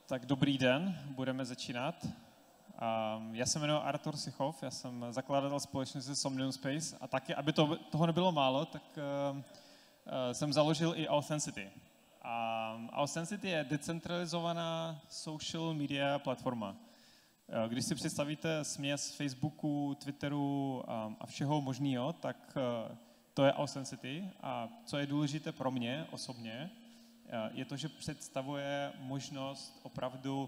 Tak dobrý den, budeme začínat. Já se jmenuji Artur Sichov, já jsem zakladatel společnosti Somnium Space a taky, aby toho nebylo málo, tak jsem založil i Authenticity. Authenticity je decentralizovaná social media platforma. Když si představíte směs Facebooku, Twitteru a všeho možného, tak to je Authenticity. A co je důležité pro mě osobně, je to, že představuje možnost opravdu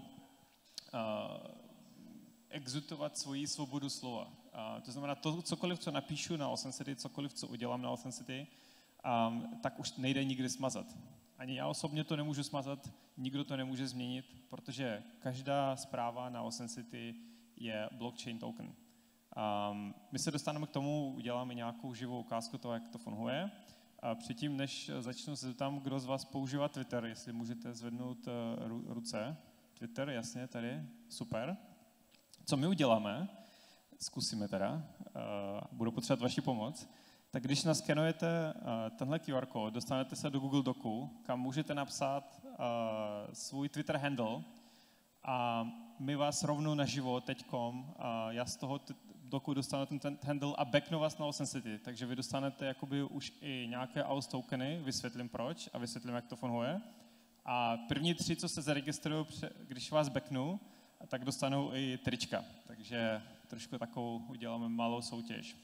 exutovat svoji svobodu slova. To znamená, cokoliv, co napíšu na Authenticity, cokoliv, co udělám na Authenticity, tak už nejde nikdy smazat. Ani já osobně to nemůžu smazat, nikdo to nemůže změnit, protože každá zpráva na Authenticity je blockchain token. My se dostaneme k tomu, uděláme nějakou živou ukázku toho, jak to funguje. Předtím, než začnu, se zeptám, kdo z vás používá Twitter, jestli můžete zvednout ruce. Twitter, jasně, tady, super. Co my uděláme, zkusíme teda, budu potřebovat vaši pomoc, tak když naskenujete tenhle QR kód, dostanete se do Google Docu, kam můžete napsat svůj Twitter handle a my vás rovnou naživo teďkom, já z toho dokud dostanu ten handle a backnu vás na Authenticity, takže vy dostanete jakoby už i nějaké AUS tokeny, vysvětlím proč a vysvětlím, jak to funguje. A první 3, co se zaregistrují, když vás backnu, tak dostanou i trička. Takže trošku takovou uděláme malou soutěž.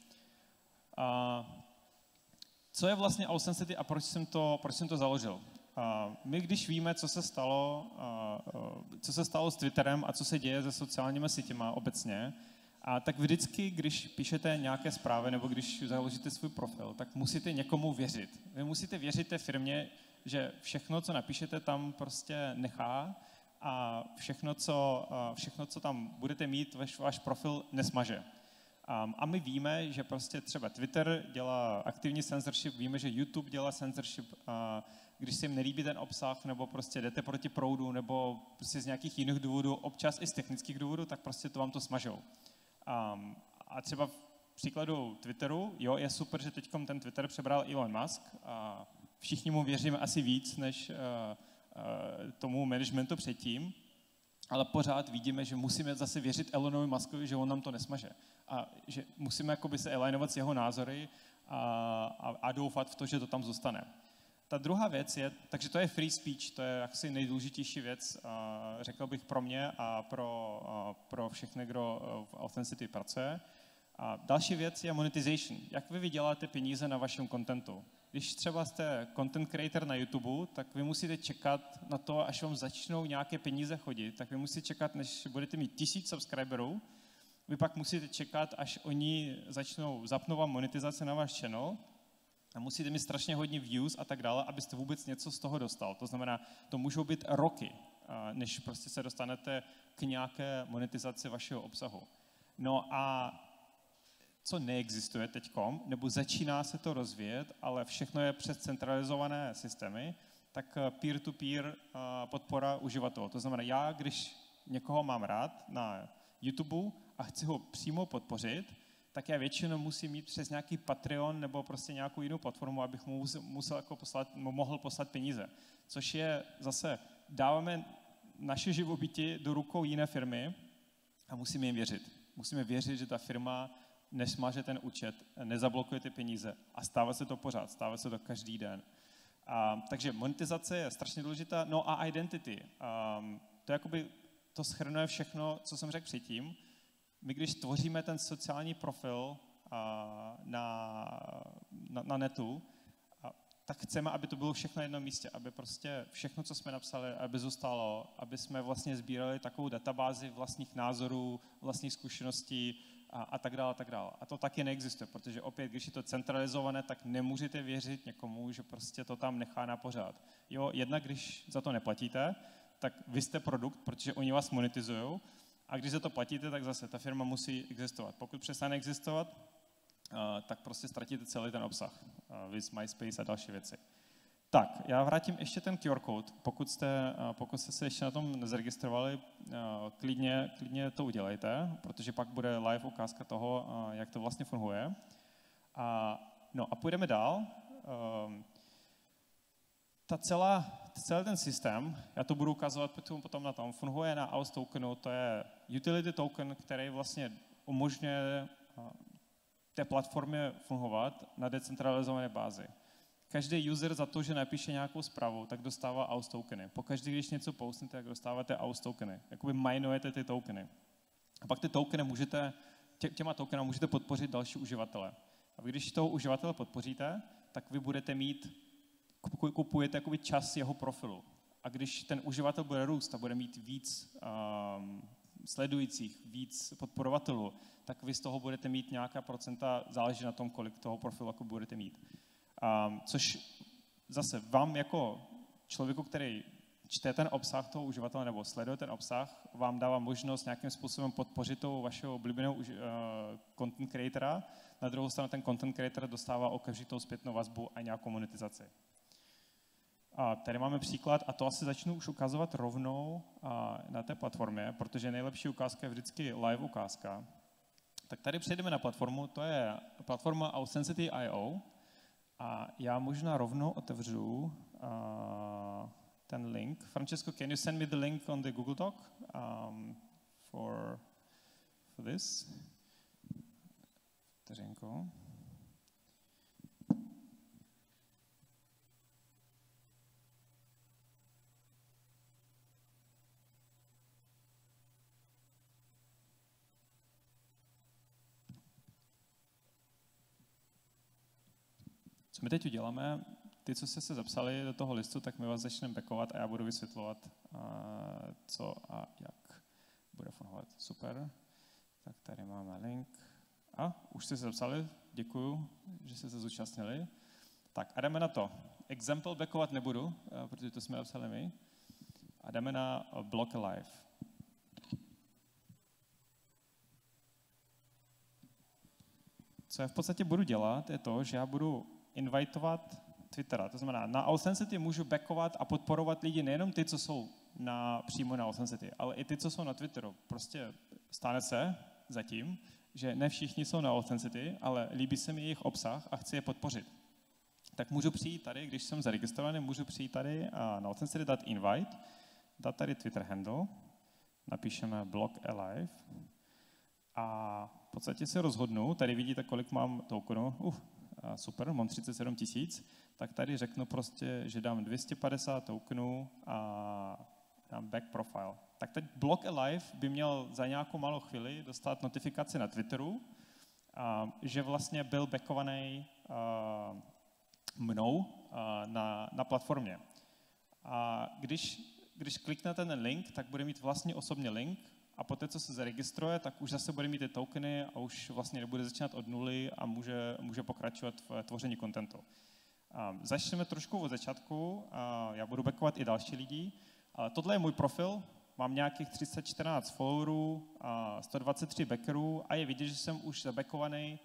Co je vlastně Authenticity a proč jsem to založil? My, když víme, co se stalo s Twitterem a co se děje se sociálními sítěma obecně, tak vždycky, když píšete nějaké zprávy nebo když založíte svůj profil, tak musíte někomu věřit. Vy musíte věřit té firmě, že všechno, co napíšete, tam prostě nechá a všechno, co tam budete mít, váš profil nesmaže. A my víme, že prostě třeba Twitter dělá aktivní censorship, víme, že YouTube dělá censorship, když se jim nelíbí ten obsah, nebo prostě jdete proti proudu, nebo prostě z nějakých jiných důvodů, občas i z technických důvodů, tak prostě to vám to smažou. A třeba v příkladu Twitteru, jo, je super, že teď ten Twitter přebral Elon Musk a všichni mu věříme asi víc, než tomu managementu předtím, ale pořád vidíme, že musíme zase věřit Elonovi Muskovi, že on nám to nesmaže. A že musíme jakoby se alignovat s jeho názory a doufat v to, že to tam zůstane. Ta druhá věc je, takže to je free speech, to je asi nejdůležitější věc, řekl bych pro mě a pro všechny, kdo v Authenticity pracuje. A další věc je monetization. Jak vy vyděláte peníze na vašem contentu? Když třeba jste content creator na YouTube, tak vy musíte čekat na to, až vám začnou nějaké peníze chodit, tak vy musíte čekat, než budete mít 1000 subscriberů, vy pak musíte čekat, až oni začnou zapnout vám monetizaci na váš channel a musíte mít strašně hodně views a tak dále, abyste vůbec něco z toho dostal. To znamená, to můžou být roky, než prostě se dostanete k nějaké monetizaci vašeho obsahu. No a co neexistuje teďkom, nebo začíná se to rozvíjet, ale všechno je přes centralizované systémy, tak peer-to-peer podpora uživatelů. To znamená, já, když někoho mám rád na YouTube a chci ho přímo podpořit, tak já většinou musím mít přes nějaký Patreon nebo prostě nějakou jinou platformu, abych mu mohl poslat peníze. Což je zase, dáváme naše živobytí do rukou jiné firmy a musíme jim věřit. Musíme věřit, že ta firma nesmaže ten účet, nezablokuje ty peníze a stává se to pořád, stává se to každý den. Takže monetizace je strašně důležitá, no a identity. To shrnuje všechno, co jsem řekl předtím. My když tvoříme ten sociální profil na netu, tak chceme, aby to bylo všechno na jednom místě, aby prostě všechno, co jsme napsali, aby zůstalo, aby jsme vlastně sbírali takovou databázi vlastních názorů, vlastních zkušeností a tak dále, a tak dále. A to taky neexistuje, protože opět, když je to centralizované, tak nemůžete věřit někomu, že prostě to tam nechá na pořád. Jo, jednak když za to neplatíte, tak vy jste produkt, protože oni vás monetizují, a když za to platíte, tak zase ta firma musí existovat. Pokud přestane existovat, tak prostě ztratíte celý ten obsah. Viz MySpace a další věci. Tak, já vrátím ještě ten QR code. Pokud jste se ještě na tom nezaregistrovali, klidně to udělejte, protože pak bude live ukázka toho, jak to vlastně funguje. No a půjdeme dál. celý ten systém, já to budu ukazovat potom na tom, funguje na AUS tokenu, to je utility token, který vlastně umožňuje té platformě fungovat na decentralizované bázi. Každý user za to, že napíše nějakou zprávu, tak dostává AUS tokeny. Pokaždé, když něco postnete, tak dostáváte AUS tokeny. Jakoby minujete ty tokeny. A pak ty tokeny těma tokenama můžete podpořit další uživatele. A když toho uživatele podpoříte, tak vy budete kupujete jakoby čas jeho profilu. A když ten uživatel bude růst a bude mít víc sledujících, víc podporovatelů, tak vy z toho budete mít nějaká procenta, záleží na tom, kolik toho profilu jako budete mít. Což zase vám jako člověku, který čte ten obsah toho uživatele nebo sleduje ten obsah, vám dává možnost nějakým způsobem podpořit toho vašeho oblíbeného content creatora. Na druhou stranu ten content creator dostává okamžitou zpětnou vazbu a nějakou monetizaci. A tady máme příklad, a to asi začnu už ukazovat rovnou na té platformě, protože nejlepší ukázka je vždycky live ukázka. Tak tady přejdeme na platformu, to je platforma Authenticity.io a já možná rovnou otevřu ten link. Francesco, can you send me the link on the Google Doc for this? Vteřinku. Co my teď uděláme, ty, co jste se zapsali do toho listu, tak my vás začneme backovat a já budu vysvětlovat, co a jak bude fungovat. Super. Tak tady máme link. A už jste se zapsali, děkuju, že jste se zúčastnili. Tak a jdeme na to. Example backovat nebudu, protože to jsme napsali my. A jdeme na Block Alive. Co já v podstatě budu dělat, je to, že já budu invitovat Twittera. To znamená, na Authenticity můžu backovat a podporovat lidi nejenom ty, co jsou přímo na Authenticity, ale i ty, co jsou na Twitteru. Prostě stane se zatím, že ne všichni jsou na Authenticity, ale líbí se mi jejich obsah a chci je podpořit. Tak můžu přijít tady, když jsem zaregistrovaný, můžu přijít tady a na Authenticity dát invite, dát tady Twitter handle, napíšeme Block Alive a v podstatě se rozhodnu, tady vidíte, kolik mám tokenů, super, mám 37 000, tak tady řeknu prostě, že dám 250 tokenů a dám back profile. Tak teď Block Alive by měl za nějakou malou chvíli dostat notifikaci na Twitteru, že vlastně byl backovaný mnou na platformě. A když kliknete ten link, tak bude mít vlastně osobně link a poté, co se zaregistruje, tak už zase bude mít ty tokeny a už vlastně nebude začínat od nuly a může pokračovat v tvoření kontentu. Začneme trošku od začátku, já budu backovat i další lidi. Tohle je můj profil, mám nějakých 314 followerů, 123 backerů a je vidět, že jsem už zabackovaný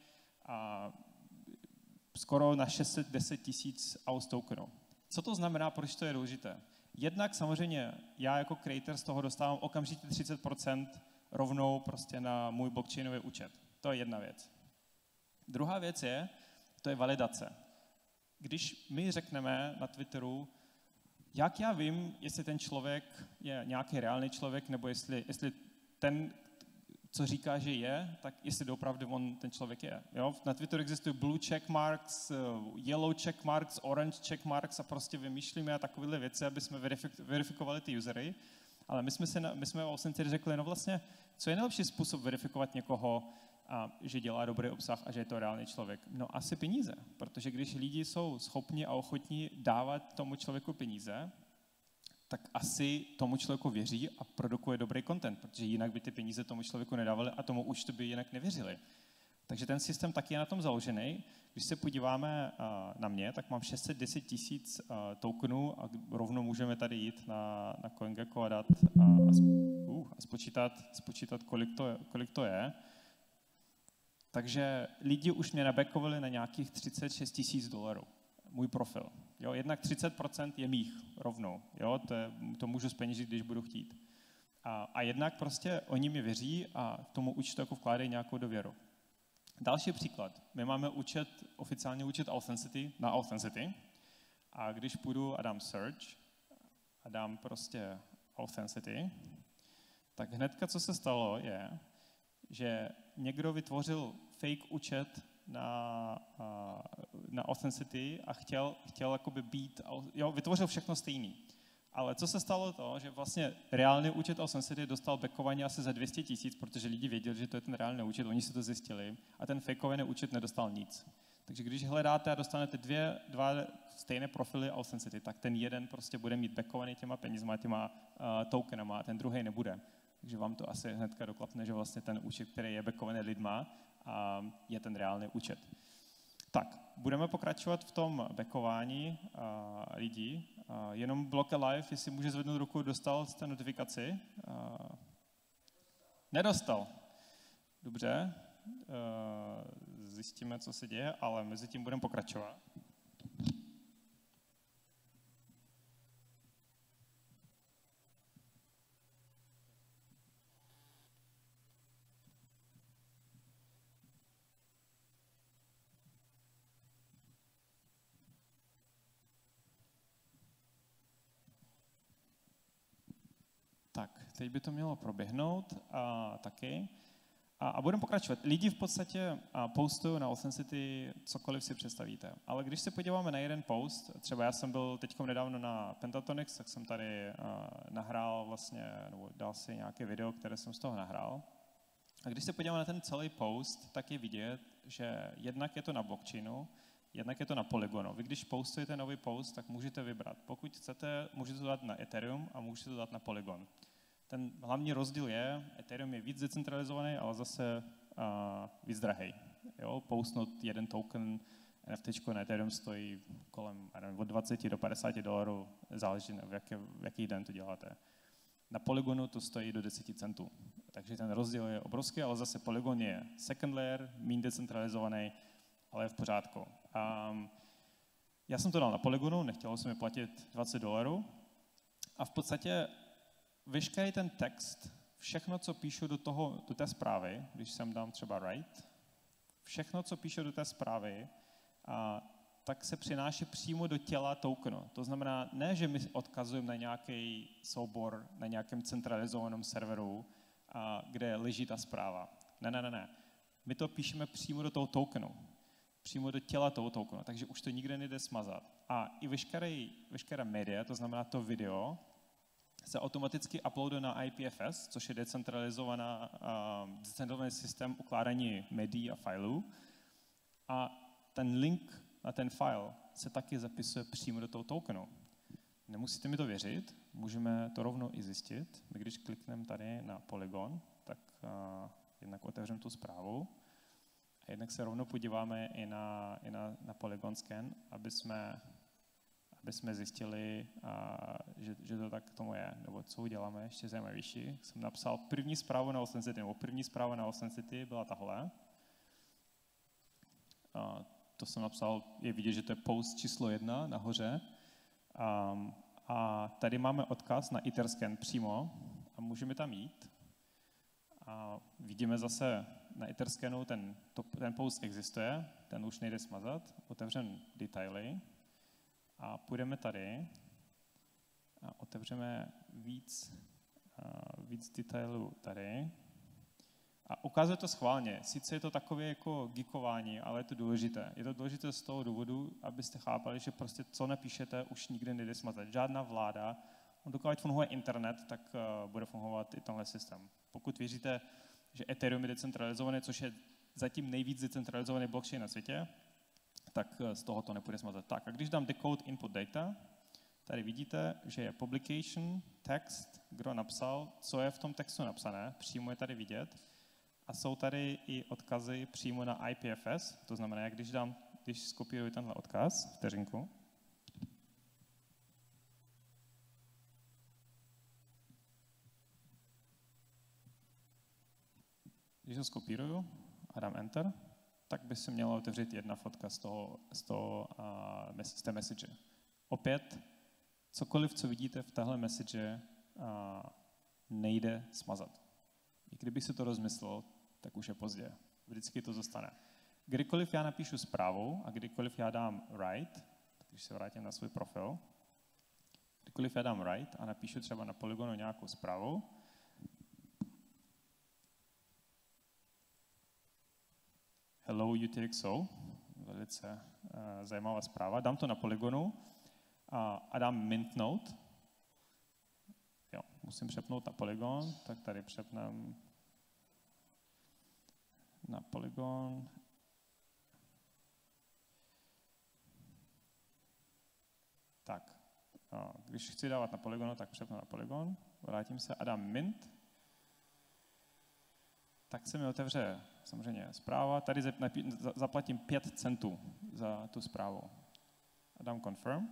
skoro na 610 000 AUS tokenů. Co to znamená, proč to je důležité? Jednak samozřejmě já jako creator z toho dostávám okamžitě 30% rovnou prostě na můj blockchainový účet. To je jedna věc. Druhá věc to je validace. Když my řekneme na Twitteru, jak já vím, jestli ten člověk je nějaký reálný člověk, nebo jestli ten, co říká, že je, tak jestli doopravdy on ten člověk je. Jo? Na Twitteru existují blue checkmarks, yellow checkmarks, orange checkmarks a prostě vymýšlíme takovéhle věci, aby jsme verifikovali ty usery. Ale my jsme o Authenticity řekli, no vlastně, co je nejlepší způsob verifikovat někoho, že dělá dobrý obsah a že je to reálný člověk? No asi peníze, protože když lidi jsou schopni a ochotní dávat tomu člověku peníze, tak asi tomu člověku věří a produkuje dobrý content, protože jinak by ty peníze tomu člověku nedávali a tomu účtu by jinak nevěřili. Takže ten systém taky je na tom založený. Když se podíváme na mě, tak mám 610 000 tokenů a rovnou můžeme tady jít na CoinGecko a dát a spočítat, kolik to je. Takže lidi už mě nabackovali na nějakých $36 000. Můj profil. Jo, jednak 30% je mých rovnou. Jo, to můžu zpeněžit, když budu chtít. A jednak prostě oni mi věří a tomu účtu jako vkládají nějakou důvěru. Další příklad. My máme oficiální účet Authenticity na Authenticity a když půjdu a dám search a dám prostě Authenticity, tak hnedka, co se stalo, je, že někdo vytvořil fake účet na Authenticity a chtěl jakoby být, vytvořil všechno stejný. Ale co se stalo to, že vlastně reálný účet Authenticity dostal backovaně asi za 200 000, protože lidi věděli, že to je ten reálný účet, oni si to zjistili a ten fakeovaný účet nedostal nic. Takže když hledáte a dostanete dva stejné profily Authenticity, tak ten jeden prostě bude mít backovaný těma penězma, těma tokenama a ten druhý nebude. Takže vám to asi hnedka doklapne, že vlastně ten účet, který je backovaný lidma, je ten reálný účet. Tak, budeme pokračovat v tom backování lidí. Jenom Block Alive, jestli může zvednout ruku, dostal jste notifikaci? Nedostal. Dobře, zjistíme, co se děje, ale mezi tím budeme pokračovat. Tak, teď by to mělo proběhnout taky. A budeme pokračovat. Lidi v podstatě postují na Authenticity cokoliv si představíte. Ale když se podíváme na jeden post, třeba já jsem byl teď nedávno na Pentatonix, tak jsem tady nahrál vlastně, nebo dal si nějaké video, které jsem z toho nahrál. A když se podíváme na ten celý post, tak je vidět, že jednak je to na blockchainu, jednak je to na Polygonu. Vy když postujete nový post, tak můžete vybrat. Pokud chcete, můžete to dát na Ethereum a můžete to dát na Polygon. Ten hlavní rozdíl je, Ethereum je víc decentralizovaný, ale zase víc drahej. Jo? Postnout jeden token NFT na Ethereum stojí kolem od 20 do 50 dolarů, záleží v jaký den to děláte. Na Polygonu to stojí do 10 centů. Takže ten rozdíl je obrovský, ale zase Polygon je second layer, méně decentralizovaný, ale je v pořádku. Já jsem to dal na Polygonu, nechtělo se mi platit 20 dolarů a v podstatě veškerý ten text, všechno, co píšu do té zprávy, když sem dám třeba write, všechno, co píšu do té zprávy, tak se přináší přímo do těla tokenu. To znamená, ne, že my odkazujeme na nějaký soubor, na nějakém centralizovaném serveru, kde leží ta zpráva. Ne. My to píšeme přímo do toho tokenu. Přímo do těla toho tokenu, takže už to nikde nejde smazat. A i veškeré média, to znamená to video, se automaticky uploaduje na IPFS, což je decentralizovaný systém ukládání médií a filů. A ten link na ten file se taky zapisuje přímo do toho tokenu. Nemusíte mi to věřit, můžeme to rovnou i zjistit. My když klikneme tady na Polygon, tak jednak otevřeme tu zprávu a jednak se rovnou podíváme i na Polygon scan, aby jsme zjistili, že to tak tomu je. Nebo co uděláme, ještě zajímavější. Jsem napsal první zprávu na Authenticity, nebo první zpráva na Authenticity byla tahle. To jsem napsal, je vidět, že to je post číslo 1 nahoře. A tady máme odkaz na Etherscan přímo a můžeme tam jít. A vidíme zase na Etherscanu, ten post existuje, ten už nejde smazat. Otevřeme detaily a půjdeme tady a otevřeme víc detailů tady. A ukazuje to schválně. Sice je to takové jako geekování, ale je to důležité. Je to důležité z toho důvodu, abyste chápali, že prostě co napíšete, už nikdy nejde smazat. Žádná vláda, dokud funguje internet, tak bude fungovat i tenhle systém. Pokud věříte, že Ethereum je decentralizovaný, což je zatím nejvíc decentralizovaný blockchain na světě, tak z toho to nepůjde smazat. Tak a když dám decode input data, tady vidíte, že je publication, text, kdo napsal, co je v tom textu napsané, přímo je tady vidět. A jsou tady i odkazy přímo na IPFS, to znamená, když skopíruji tenhle odkaz, vteřinku, když ho skopíruju a dám Enter, tak by se měla otevřít jedna fotka z té message. Opět, cokoliv, co vidíte v téhle message, nejde smazat. I kdybych si to rozmyslel, tak už je pozdě. Vždycky to zůstane. Kdykoliv já napíšu zprávu a kdykoliv já dám write, když se vrátím na svůj profil, kdykoliv já dám write a napíšu třeba na Polygonu nějakou zprávu, hello UTXO, velice zajímavá zpráva, dám to na Polygonu a dám mint note. Jo, musím přepnout na Polygon, tak tady přepnem na Polygon. Tak, když chci dávat na Polygonu, tak přepnu na Polygon, vrátím se a dám mint. Tak se mi otevře samozřejmě zpráva. Tady zaplatím 5 centů za tu zprávu. A dám confirm.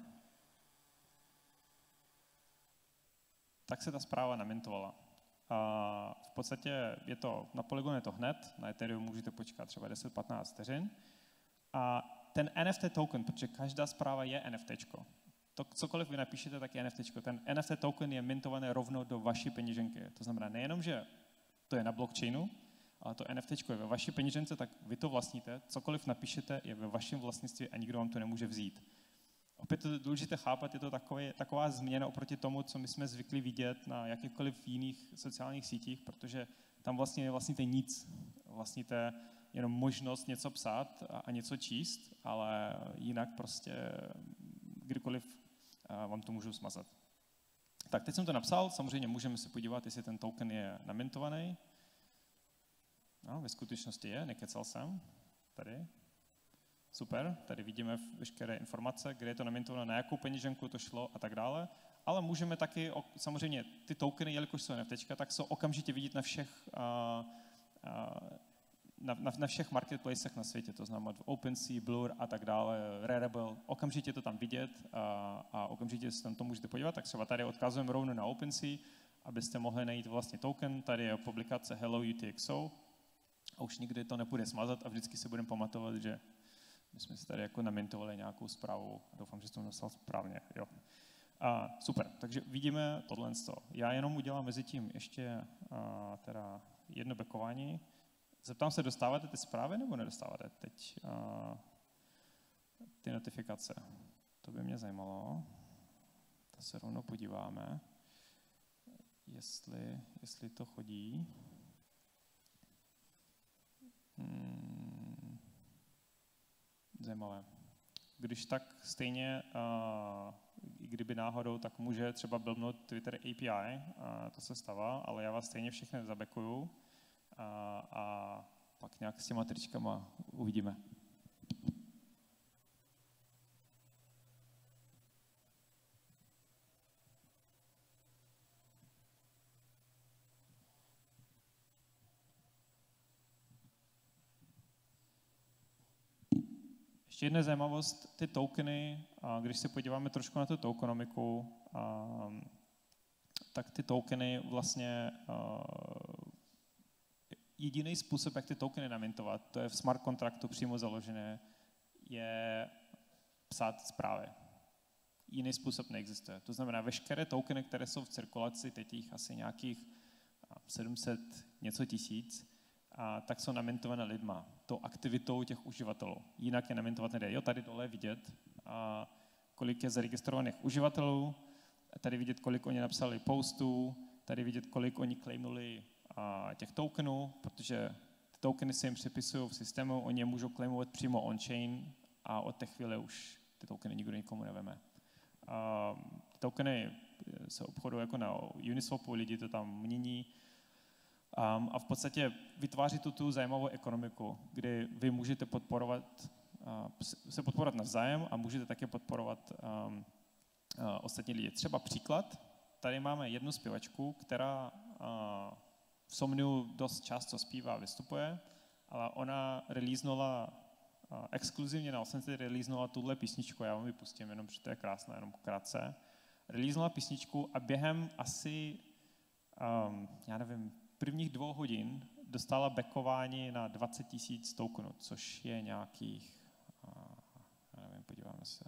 Tak se ta zpráva namintovala. A v podstatě je to, na Polygonu je to hned, na Ethereum můžete počkat třeba 10-15 vteřin. A ten NFT token, protože každá zpráva je NFTčko. To, cokoliv vy napíšete, tak je NFTčko. Ten NFT token je mintovaný rovnou do vaší peněženky. To znamená nejenom, že to je na blockchainu, ale to NFTčko je ve vaší peněžence, tak vy to vlastníte. Cokoliv napíšete, je ve vašem vlastnictví a nikdo vám to nemůže vzít. Opět to je důležité chápat, je to taková změna oproti tomu, co my jsme zvykli vidět na jakýchkoliv jiných sociálních sítích, protože tam vlastně nevlastníte nic. Vlastníte jenom možnost něco psát a něco číst, ale jinak prostě kdykoliv vám to můžu smazat. Tak, teď jsem to napsal, samozřejmě můžeme se podívat, jestli ten token je namintovaný. No, ve skutečnosti je, nekecal jsem. Tady. Super, tady vidíme veškeré informace, kde je to namintované, na jakou peněženku to šlo a tak dále. Ale můžeme taky, samozřejmě ty tokeny, jelikož jsou NFTčka, tak jsou okamžitě vidět na všech marketplacech na světě, to znamená OpenSea, Blur a tak dále, Rarible, okamžitě to tam vidět a okamžitě se tam to můžete podívat, tak třeba tady odkazujeme rovnou na OpenSea, abyste mohli najít vlastně token, tady je publikace Hello UTXO a už nikdy to nepůjde smazat a vždycky se budeme pamatovat, že my jsme si tady jako namintovali nějakou zprávu a doufám, že jsem to napsal správně, jo. Super, takže vidíme tohle. Já jenom udělám mezi tím ještě teda jedno backování. Zeptám se, dostáváte ty zprávy nebo nedostáváte teď ty notifikace? To by mě zajímalo. To se rovnou podíváme, jestli to chodí. Zajímavé. Když tak stejně, i kdyby náhodou, tak může třeba blbnout Twitter API, to se stává, ale já vás stejně všechny zabackuju. A pak nějak s těma tričkama uvidíme. Ještě jedna zajímavost, ty tokeny, když se podíváme trošku na tu tokenomiku, tak ty tokeny vlastně jediný způsob, jak ty tokeny namintovat, to je v smart kontraktu přímo založené, je psát zprávy. Jiný způsob neexistuje. To znamená, veškeré tokeny, které jsou v cirkulaci, teď jich asi nějakých 700 něco tisíc, tak jsou namintované lidma, tou aktivitou těch uživatelů. Jinak je namintovat nejde. Jo, tady dole je vidět, kolik je zaregistrovaných uživatelů, tady vidět, kolik oni napsali postů, tady vidět, kolik oni claimnuli těch tokenů, protože ty tokeny se jim připisují v systému, oni je můžou claimovat přímo on-chain a od té chvíle už ty tokeny nikdo nikomu neveme. Ty tokeny se obchodují jako na Uniswapu, lidi to tam mění a v podstatě vytváří tu zajímavou ekonomiku, kdy vy můžete se podporovat navzájem a můžete také podporovat ostatní lidi. Třeba příklad, tady máme jednu zpěvačku, která v Somniu dost často zpívá a vystupuje, ale ona releasenula exkluzivně na Oscenty releasenula tuhle písničku, já vám ji pustím, jenom protože to je krásné, jenom krátce. Releasenula písničku a během asi, já nevím, prvních 2 hodin dostala backování na 20 000 tokenů, což je nějakých, já nevím, podíváme se,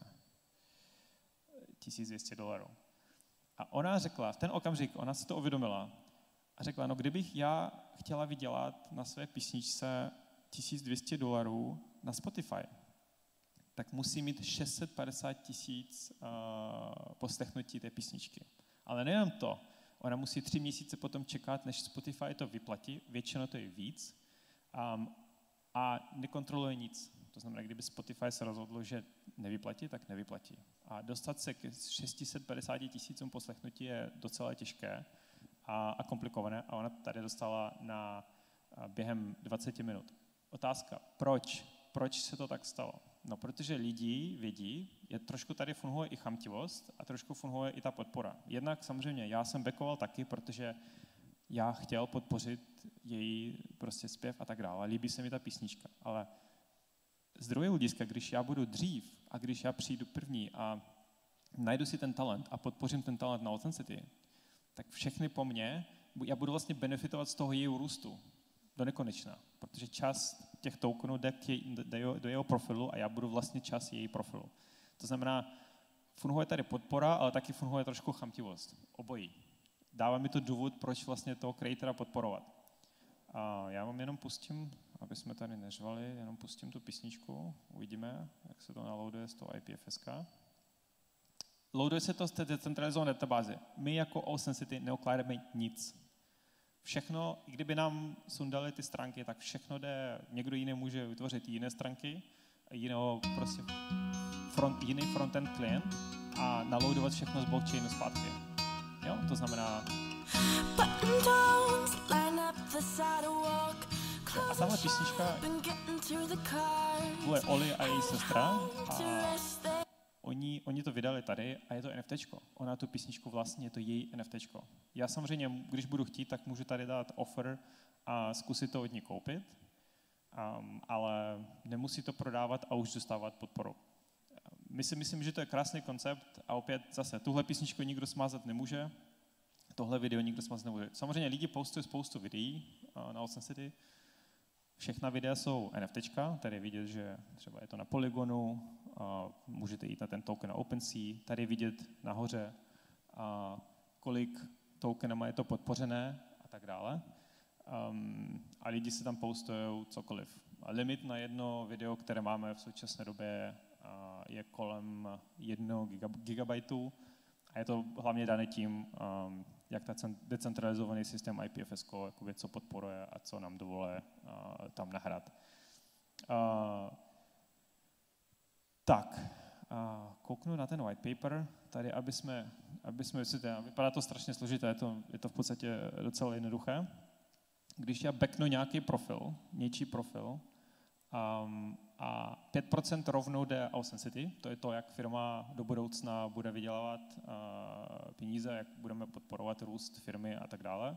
$1200. A ona řekla, v ten okamžik, ona si to uvědomila a řekla, no kdybych já chtěla vydělat na své písničce $1200 na Spotify, tak musí mít 650 000 poslechnutí té písničky. Ale nejen to, ona musí 3 měsíce potom čekat, než Spotify to vyplatí, většinou to je víc, a nekontroluje nic. To znamená, kdyby Spotify se rozhodlo, že nevyplatí, tak nevyplatí. A dostat se k 650 000 poslechnutí je docela těžké a komplikované a ona tady dostala během 20 minut. Otázka, proč? Proč se to tak stalo? No, protože lidi vědí, trošku tady funguje i chamtivost a trošku funguje i ta podpora. Jednak samozřejmě já jsem backoval taky, protože já chtěl podpořit její prostě zpěv a tak dále. Líbí se mi ta písnička, ale z druhého hlediska, když já budu dřív a když já přijdu první a najdu si ten talent a podpořím ten talent na Authenticity, tak všechny po mně, já budu vlastně benefitovat z toho jejího růstu do nekonečna, protože čas těch tokenů jde do jeho profilu a já budu vlastně čas její profilu. To znamená, funguje tady podpora, ale taky funguje trošku chamtivost. Obojí. Dává mi to důvod, proč vlastně toho creatora podporovat. A já vám jenom pustím, aby jsme tady neřvali, jenom pustím tu písničku, uvidíme, jak se to naloaduje z toho IPFS. Loaduje se to z té decentralizované databáze. My jako Authenticity neukládáme nic. Všechno, i kdyby nám sundali ty stránky, tak všechno jde, někdo jiný může vytvořit jiné stránky, jiný frontend klient a naloadovat všechno z blockchainu zpátky. Jo, to znamená... A tahle písnička bude Oli a její sestra a oni to vydali tady a je to NFTčko. Ona tu písničku vlastně, je to její NFTčko. Já samozřejmě, když budu chtít, tak můžu tady dát offer a zkusit to od ní koupit, ale nemusí to prodávat a už dostávat podporu. My si myslím, že to je krásný koncept a opět zase, tuhle písničku nikdo smázat nemůže, tohle video nikdo smázat nemůže. Samozřejmě lidi postují spoustu videí na Authenticity. Všechna videa jsou NFTčka, tady je vidět, že třeba je to na Polygonu, můžete jít na ten token na OpenSea, tady je vidět nahoře, kolik tokenama je to podpořené a tak dále. A lidi si tam postují cokoliv. Limit na jedno video, které máme v současné době, je kolem 1 gigabajtu a je to hlavně dané tím, jak ta decentralizovaný systém IPFS, co podporuje a co nám dovoluje tam nahrát. Kouknu na ten white paper, tady, aby jsme vysvětlili, vypadá to strašně složité, je to v podstatě docela jednoduché. Když já backnu nějaký profil, něčí profil, a 5% rovnou jde Authenticity, to je to, jak firma do budoucna bude vydělávat peníze, jak budeme podporovat růst firmy a tak dále.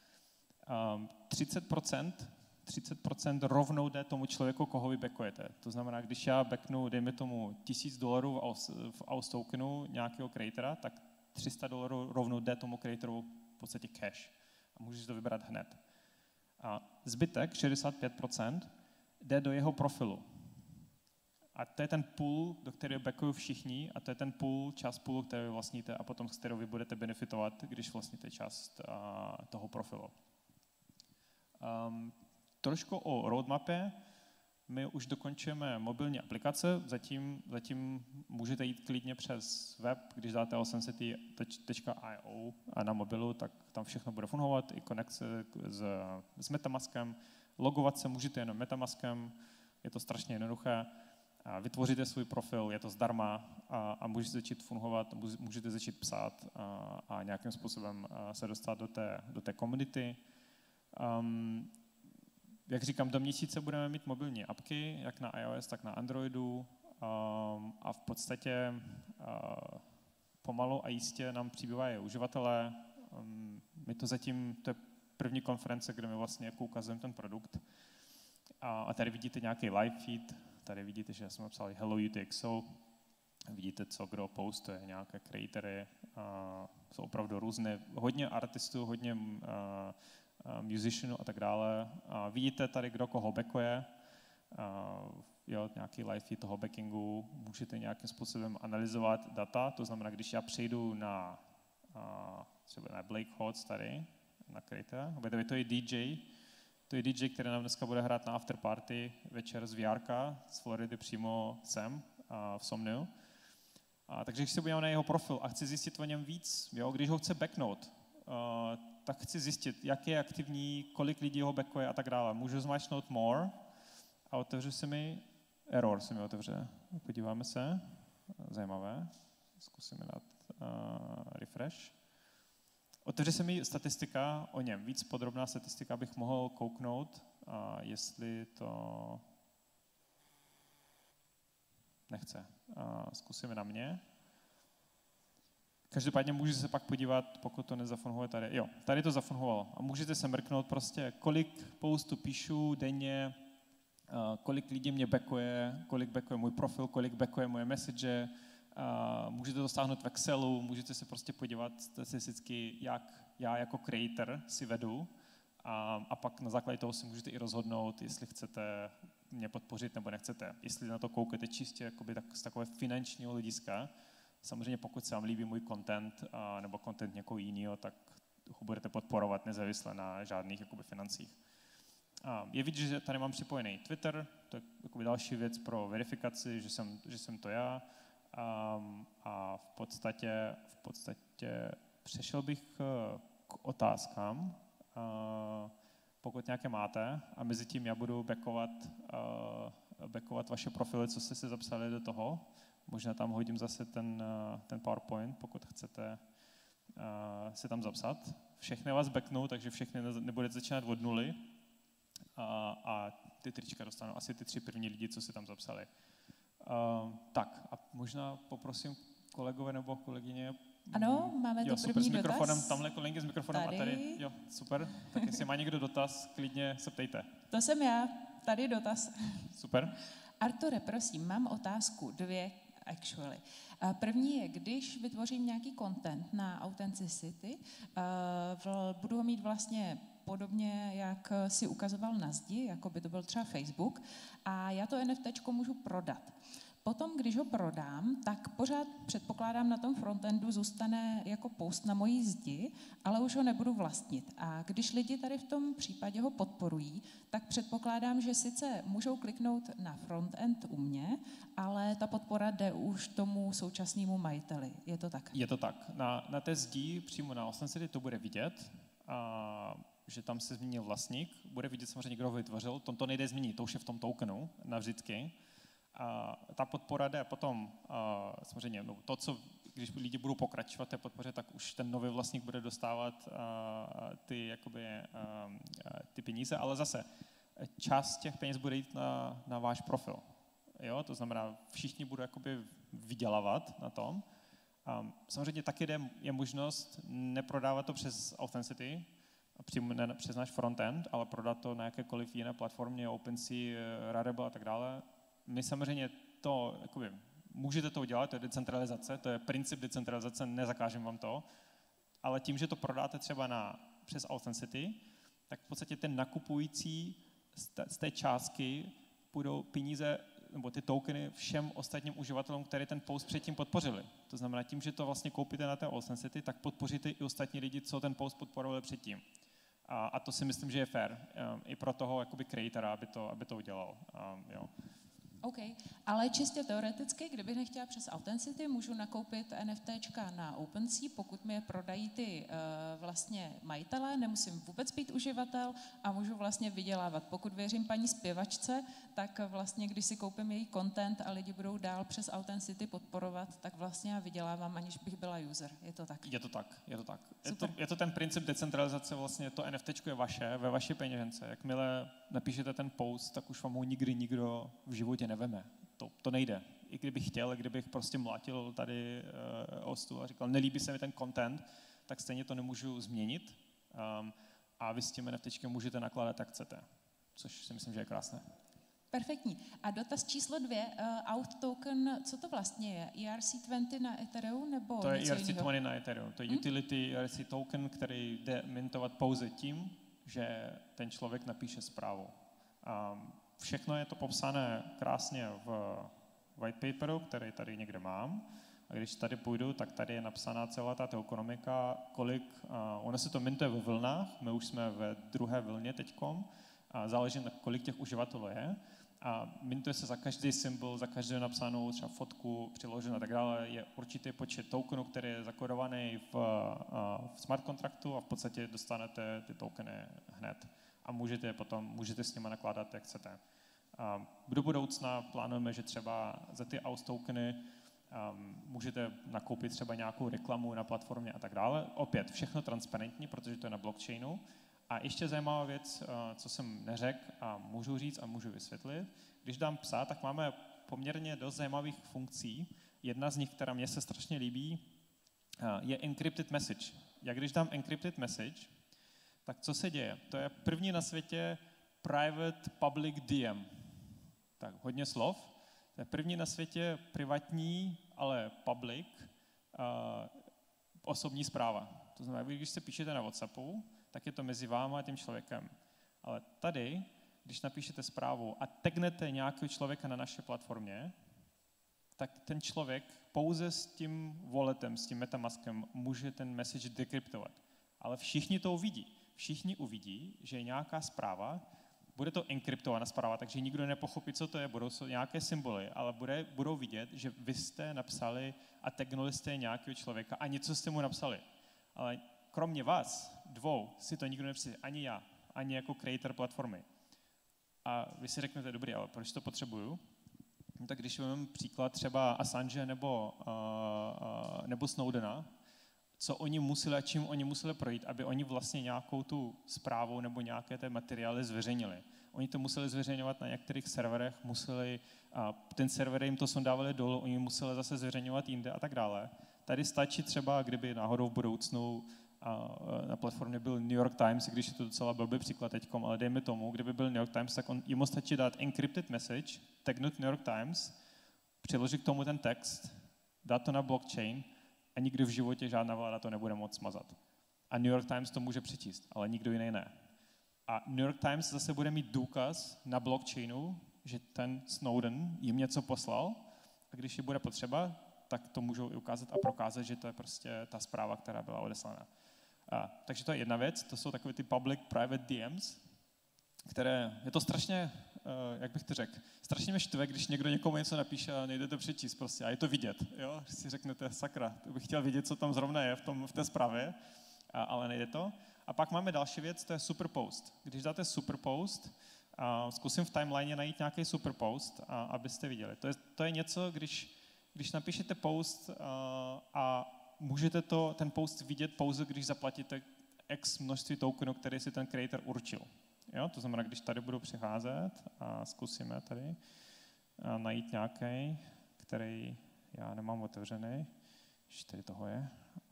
30% rovnou jde tomu člověku, koho vy backujete. To znamená, když já backnu, dejme tomu $1000 v Aus tokenu nějakého creatora, tak $300 rovnou jde tomu creatorovi v podstatě cash. A můžeš to vybrat hned. A zbytek, 65%, jde do jeho profilu. A to je ten pool, do kterého backují všichni, a to je ten pool, část poolu, který vlastníte a potom s kterou vy budete benefitovat, když vlastníte část toho profilu. Trošku o roadmapě. My už dokončujeme mobilní aplikace, zatím můžete jít klidně přes web, když dáte authenticity.io a na mobilu, tak tam všechno bude fungovat, i konekce s Metamaskem. Logovat se můžete jenom Metamaskem, je to strašně jednoduché. Vytvoříte svůj profil, je to zdarma a můžete začít fungovat, můžete začít psát a nějakým způsobem se dostat do té komunity. Jak říkám, do měsíce budeme mít mobilní apky, jak na iOS, tak na Androidu a v podstatě pomalu a jistě nám přibývají uživatelé. My to zatím, to je první konference, kde my vlastně jako ukazujeme ten produkt. A tady vidíte nějaký live feed, tady vidíte, že jsme psali Hello UTXO, vidíte, co kdo postuje, nějaké creatory, jsou opravdu různé, hodně artistů, hodně musicianů a tak dále. Vidíte tady, kdo koho backuje, nějaký live feed toho backingu, můžete nějakým způsobem analyzovat data, to znamená, když já přejdu třeba na Blake Hodge tady, na creatora, to je DJ, který nám dneska bude hrát na afterparty večer z VR z Floridy přímo sem. v Somniu. Takže když se podívám na jeho profil a chci zjistit o něm víc, jo, když ho chci backnout, tak chci zjistit, jak je aktivní, kolik lidí ho backuje a tak dále. Můžu zmáčknout more a otevřu se mi, error se mi otevře. Podíváme se, zajímavé, zkusíme dát refresh. Otevře se mi statistika o něm, víc podrobná statistika, abych mohl kouknout, jestli to nechce. Zkusíme na mě. Každopádně můžete se pak podívat, pokud to nezafungovalo tady. Jo, tady to zafungovalo. A můžete se mrknout prostě, kolik postů píšu denně, kolik lidí mě backuje, kolik backuje můj profil, kolik backuje moje message. Můžete to stáhnout v Excelu, můžete se prostě podívat statisticky, jak já jako creator si vedu. A pak na základě toho si můžete i rozhodnout, jestli chcete mě podpořit nebo nechcete. Jestli na to koukáte čistě jakoby z takové finančního hlediska. Samozřejmě pokud se vám líbí můj content nebo content někoho jiného, tak ho budete podporovat nezávisle na žádných jakoby financích. Je vidět, že tady mám připojený Twitter, to je jakoby další věc pro verifikaci, že jsem to já. A v podstatě přešel bych k otázkám, pokud nějaké máte, a mezi tím já budu backovat vaše profily, co jste si zapsali do toho. Možná tam hodím zase ten PowerPoint, pokud chcete se tam zapsat. Všechny vás backnou, takže všechny nebudete začínat od nuly a ty trička dostanou asi ty 3 první lidi, co se tam zapsali. Tak a možná poprosím kolegové nebo kolegyně. Ano, máme tu super, první s mikrofonem, dotaz. Tamhle kolegy s mikrofonem tady. A tady, jo, super. Tak jestli má někdo dotaz, klidně se ptejte. To jsem já, tady dotaz. Super. Arture, prosím, mám otázku, 2 actually. První je, když vytvořím nějaký content na Authenticity, budu ho mít vlastně podobně, jak si ukazoval na zdi, jako by to byl třeba Facebook, a já to NFTčko můžu prodat. Potom, když ho prodám, tak pořád předpokládám na tom frontendu zůstane jako post na mojí zdi, ale už ho nebudu vlastnit. A když lidi tady v tom případě ho podporují, tak předpokládám, že sice můžou kliknout na frontend u mě, ale ta podpora jde už tomu současnému majiteli. Je to tak? Je to tak. Na té zdi přímo na Authenticity to bude vidět, že tam se změnil vlastník, bude vidět samozřejmě, kdo ho vytvořil, to nejde změnit, to už je v tom tokenu navždycky. Ta podpora jde potom, samozřejmě, to, co, když lidi budou pokračovat té podpoře, tak už ten nový vlastník bude dostávat ty peníze, ale zase část těch peněz bude jít na váš profil. Jo? To znamená, všichni budou jakoby vydělávat na tom. Samozřejmě taky je možnost neprodávat to přes Authenticity, přímo přes náš frontend, ale prodat to na jakékoliv jiné platformě, OpenSea, Rarible a tak dále. My samozřejmě to, jakoby, můžete to udělat, to je decentralizace, to je princip decentralizace, nezakážeme vám to, ale tím, že to prodáte třeba přes Authenticity, tak v podstatě ten nakupující z té částky půjdou peníze nebo ty tokeny všem ostatním uživatelům, kteří ten post předtím podpořili. To znamená, tím, že to vlastně koupíte na té Authenticity, tak podpoříte i ostatní lidi, co ten post podporovali předtím. A to si myslím, že je fair i pro toho jakoby creatora, aby to udělal. Jo. OK, ale čistě teoreticky, kdybych nechtěla přes Authenticity, můžu nakoupit NFTčka na OpenSea, pokud mi je prodají ty vlastně majitelé, nemusím vůbec být uživatel a můžu vlastně vydělávat. Pokud věřím paní zpěvačce, tak vlastně, když si koupím její content a lidi budou dál přes Authenticity podporovat, tak vlastně já vydělávám, aniž bych byla user. Je to tak? Je to tak. Je to ten princip decentralizace, vlastně to NFTčko je vaše, ve vaší peněžence. Jakmile napíšete ten post, tak už vám ho nikdy nikdo v životě neveme. To nejde. I kdybych chtěl, kdybych prostě mlátil tady o stůl a říkal, nelíbí se mi ten content, tak stejně to nemůžu změnit a vy s tím NFTčkem můžete nakládat, jak chcete. Což si myslím, že je krásné. Perfektní. A dotaz číslo 2, Auth token, co to vlastně je? ERC20 na Ethereum nebo to něco je ERC20 na Ethereum. To je utility ERC token, který jde mintovat pouze tím, že ten člověk napíše zprávu. Všechno je to popsané krásně v white paperu, který tady někde mám. A když tady půjdu, tak tady je napsaná celá ta ekonomika, ono se to mintuje ve vlnách, my už jsme ve 2. vlně teďkom, záleží na kolik těch uživatelů je. a mintuje se za každý symbol, za každou napsanou třeba fotku, přiloženou a tak dále. Je určitý počet tokenů, který je zakodovaný v smart kontraktu a v podstatě dostanete ty tokeny hned. A můžete s nimi nakládat, jak chcete. Do budoucna plánujeme, že třeba za ty AUS tokeny můžete nakoupit třeba nějakou reklamu na platformě a tak dále. Opět, všechno transparentní, protože to je na blockchainu. A ještě zajímavá věc, co jsem neřekl a můžu říct a můžu vysvětlit. Když dám psa, tak máme poměrně dost zajímavých funkcí. Jedna z nich, která mně se strašně líbí, je encrypted message. Jak když dám encrypted message, tak co se děje? To je první na světě private public DM. Tak hodně slov. To je první na světě privátní, ale public osobní zpráva. To znamená, když se píšete na WhatsAppu, tak je to mezi váma a tím člověkem. Ale tady, když napíšete zprávu a tagnete nějakého člověka na naší platformě, tak ten člověk pouze s tím walletem, s tím MetaMaskem může ten message dekryptovat. Ale všichni to uvidí. Všichni uvidí, že je nějaká zpráva, bude to enkryptovaná zpráva, takže nikdo nepochopí, co to je, budou nějaké symboly, ale budou vidět, že vy jste napsali a tagnuli jste nějakého člověka a něco jste mu napsali. Ale kromě vás dvou si to nikdo nepřijde, ani já, ani jako creator platformy. A vy si řeknete, dobrý, ale proč to potřebuju? No tak když vezmeme příklad třeba Assange nebo Snowdena, co oni museli a čím oni museli projít, aby oni vlastně nějakou tu zprávu nebo nějaké té materiály zveřejnili. Oni to museli zveřejňovat na některých serverech, ten server jim to sondávali dolů, oni museli zase zveřejňovat jinde a tak dále. Tady stačí třeba, kdyby náhodou v budoucnu na platformě byl New York Times, když je to docela blbý příklad teďkom, ale dejme tomu, kdyby byl New York Times, tak jim stačí dát encrypted message, tagnout New York Times, přiložit k tomu ten text, dát to na blockchain a nikdy v životě žádná vláda to nebude moct smazat. A New York Times to může přečíst, ale nikdo jiný ne. A New York Times zase bude mít důkaz na blockchainu, že ten Snowden jim něco poslal a když je bude potřeba, tak to můžou i ukázat a prokázat, že to je prostě ta zpráva, která byla odeslána. Takže to je jedna věc, to jsou takové ty public-private DMs, které, je to strašně, jak bych to řekl, strašně mě štve, když někdo někomu něco napíše a nejde to přečíst prostě a je to vidět, jo, když si řeknete, sakra, to bych chtěl vidět, co tam zrovna je v té zprávě, ale nejde to. A pak máme další věc, to je superpost. Když dáte superpost, zkusím v timeline najít nějaký superpost, abyste viděli. To je něco, když napíšete post a můžete ten post vidět pouze, když zaplatíte x množství tokenů, který si ten creator určil. Jo? To znamená, když tady budu přecházet a zkusíme tady najít nějaký, který já nemám otevřený, když tady toho je.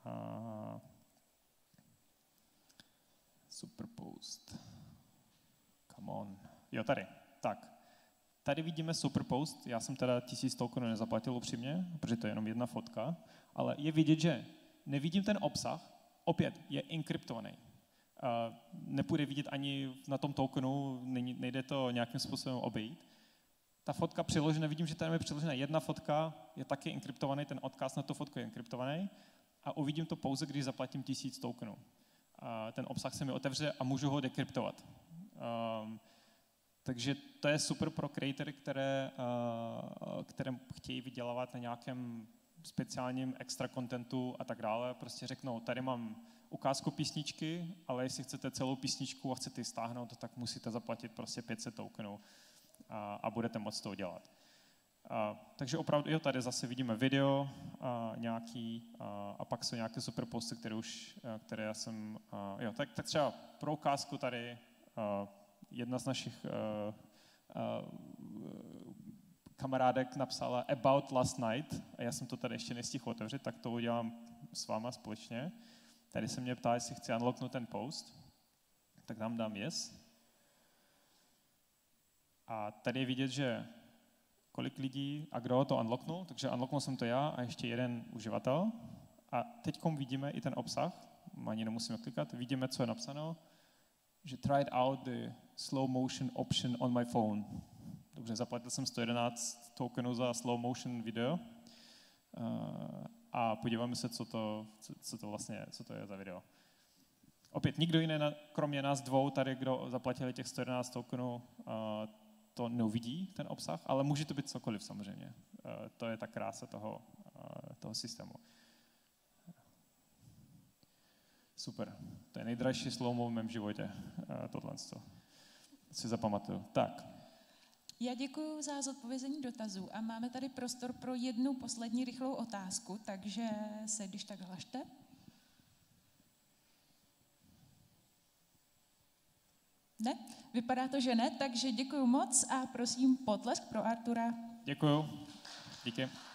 Superpost. Come on. Jo, tady. Tak. Tady vidíme superpost, já jsem teda 1000 tokenů nezaplatil upřímně, protože to je jenom jedna fotka, ale je vidět, že nevidím ten obsah, opět je enkryptovaný. Nepůjde vidět ani na tom tokenu, nejde to nějakým způsobem obejít. Ta fotka přiložená, vidím, že tam je přiložena jedna fotka, je taky enkryptovaný, ten odkaz na tu fotku je enkryptovaný a uvidím to pouze, když zaplatím 1000 tokenů. Ten obsah se mi otevře a můžu ho dekryptovat. Takže to je super pro creatory, které chtějí vydělávat na nějakém speciálním extra contentu a tak dále. Prostě řeknou, tady mám ukázku písničky, ale jestli chcete celou písničku a chcete ji stáhnout, tak musíte zaplatit prostě 500 tokenů a budete moct to udělat. Takže opravdu, jo, tady zase vidíme video nějaký a pak jsou nějaké super posty, které já jsem, jo, tak třeba pro ukázku tady jedna z našich kamarádek napsala About Last Night a já jsem to tady ještě nestihl otevřít, tak to udělám s váma společně. Tady se mě ptá, jestli chci unlocknout ten post, tak tam dám yes. A tady je vidět, že kolik lidí a kdo to unlocknul, takže unlocknul jsem to já a ještě jeden uživatel. A teďkom vidíme i ten obsah, ani nemusíme klikat, vidíme, co je napsáno, že tried out the slow motion option on my phone. Dobře, zaplatil jsem 111 tokenů za slow motion video a podíváme se, co to je za video. Opět nikdo jiný, kromě nás dvou tady, kdo zaplatili těch 111 tokenů, to neuvidí, ten obsah, ale může to být cokoliv samozřejmě. To je ta krása toho systému. Super. To je nejdražší slovo v mém životě, tohle si zapamatuju. Tak. Já děkuji za zodpovězení dotazů a máme tady prostor pro jednu poslední rychlou otázku, takže se když tak hlašte. Ne? Vypadá to, že ne, takže děkuji moc a prosím potlesk pro Artura. Děkuju. Díky.